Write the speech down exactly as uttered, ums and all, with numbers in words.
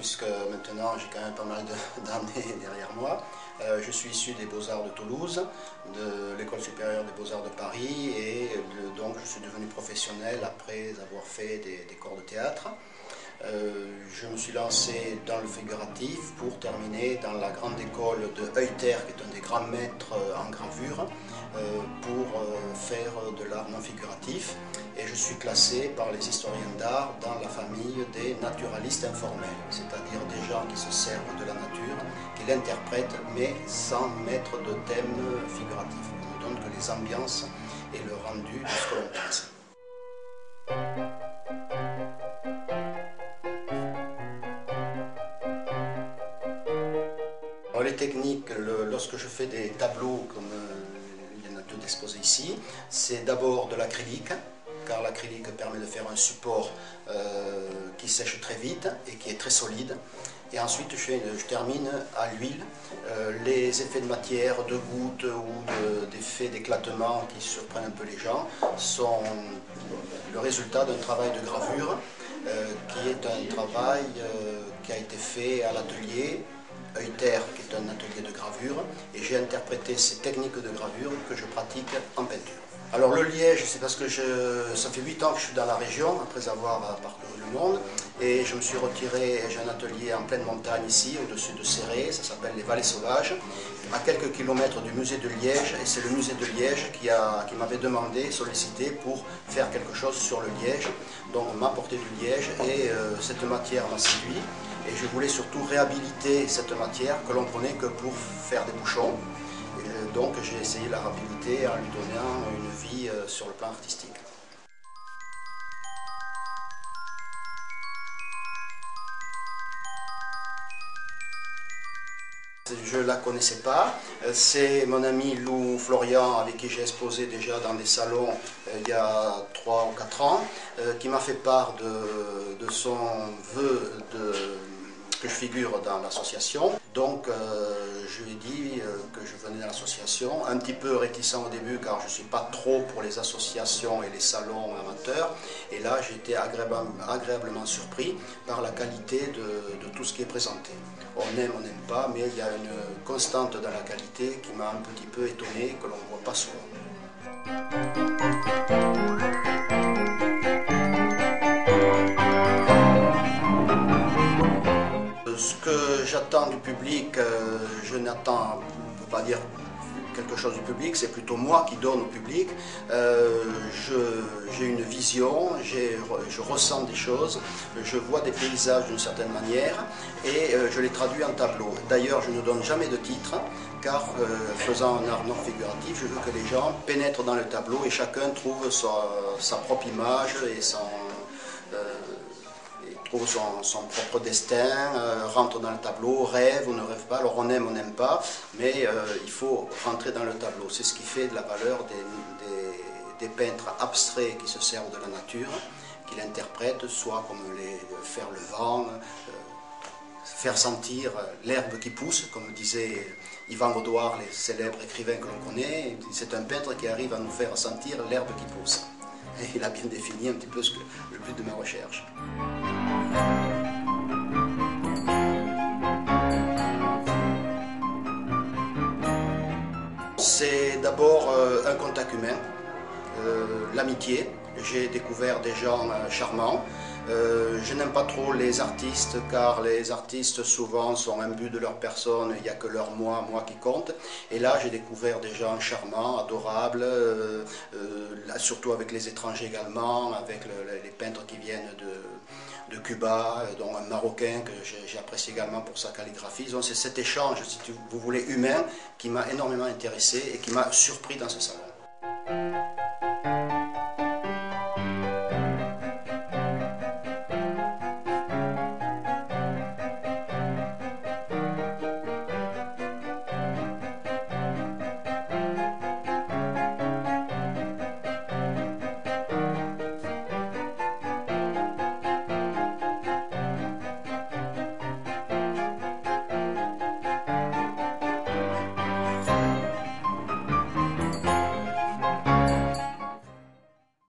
puisque maintenant j'ai quand même pas mal d'années derrière moi. Euh, je suis issu des Beaux-Arts de Toulouse, de l'École supérieure des Beaux-Arts de Paris, et de, donc je suis devenu professionnel après avoir fait des, des cours de théâtre. Euh, je me suis lancé dans le figuratif pour terminer dans la grande école de Heuter, qui est un des grands maîtres en gravure, euh, pour euh, faire de l'art non figuratif. Et je suis classé par les historiens d'art dans la famille des naturalistes informels, c'est-à-dire des gens qui se servent de la nature, qui l'interprètent, mais sans mettre de thème figuratif. On ne donne que les ambiances et le rendu de ce que l'on pense. Alors, les techniques, le, lorsque je fais des tableaux, comme euh, il y en a deux d'exposés ici, c'est d'abord de l'acrylique, car l'acrylique permet de faire un support euh, qui sèche très vite et qui est très solide. Et ensuite, je, fais, je termine à l'huile. Euh, les effets de matière, de gouttes ou d'effets d'éclatement qui surprennent un peu les gens sont le résultat d'un travail de gravure euh, qui est un travail euh, qui a été fait à l'atelier Heuter, qui est un atelier de gravure, et j'ai interprété ces techniques de gravure que je pratique en peinture. Alors le liège, c'est parce que je, ça fait huit ans que je suis dans la région, après avoir parcouru le monde, et je me suis retiré, j'ai un atelier en pleine montagne ici, au-dessus de Céré, ça s'appelle les Vallées Sauvages, à quelques kilomètres du musée de Liège, et c'est le musée de Liège qui, a, qui m'avait demandé, sollicité pour faire quelque chose sur le liège, donc on m'a apporté du liège, et euh, cette matière m'a séduit, et je voulais surtout réhabiliter cette matière que l'on prenait que pour faire des bouchons. Et donc j'ai essayé la réhabiliter en lui donnant une vie sur le plan artistique. Je ne la connaissais pas, c'est mon ami Lou Florian avec qui j'ai exposé déjà dans des salons euh, il y a trois ou quatre ans, euh, qui m'a fait part de, de son vœu de, que je figure dans l'association. Donc euh, je lui ai dit euh, que je venais dans l'association, un petit peu réticent au début car je ne suis pas trop pour les associations et les salons amateurs, et là j'ai été agréablement, agréablement surpris par la qualité de, de tout ce qui est présenté. On aime, on n'aime pas, mais il y a une constante dans la qualité qui m'a un petit peu étonné, que l'on ne voit pas souvent. Ce que j'attends du public, euh, je n'attends, on ne peut pas dire quelque chose du public, c'est plutôt moi qui donne au public. Euh, j'ai une vision, je ressens des choses, je vois des paysages d'une certaine manière et euh, je les traduis en tableau. D'ailleurs, je ne donne jamais de titre car euh, faisant un art non figuratif, je veux que les gens pénètrent dans le tableau et chacun trouve sa, sa propre image et son... Euh, trouve son, son propre destin, euh, rentre dans le tableau, rêve ou ne rêve pas. Alors on aime, on n'aime pas, mais euh, il faut rentrer dans le tableau. C'est ce qui fait de la valeur des, des, des peintres abstraits qui se servent de la nature, qui l'interprètent, soit comme les, faire le vent, euh, faire sentir l'herbe qui pousse, comme disait Yvan Audouard, les célèbres écrivains que l'on connaît. C'est un peintre qui arrive à nous faire sentir l'herbe qui pousse. Et il a bien défini un petit peu ce que, le but de ma recherche. C'est d'abord euh, un contact humain, euh, l'amitié. J'ai découvert des gens euh, charmants. Euh, je n'aime pas trop les artistes car les artistes souvent sont imbus de leur personne, il n'y a que leur moi, moi qui compte. Et là j'ai découvert des gens charmants, adorables, euh, euh, là, surtout avec les étrangers également, avec le, les peintres qui viennent de, de Cuba, dont un Marocain que j'ai apprécié également pour sa calligraphie. Donc c'est cet échange, si vous voulez, humain qui m'a énormément intéressé et qui m'a surpris dans ce salon.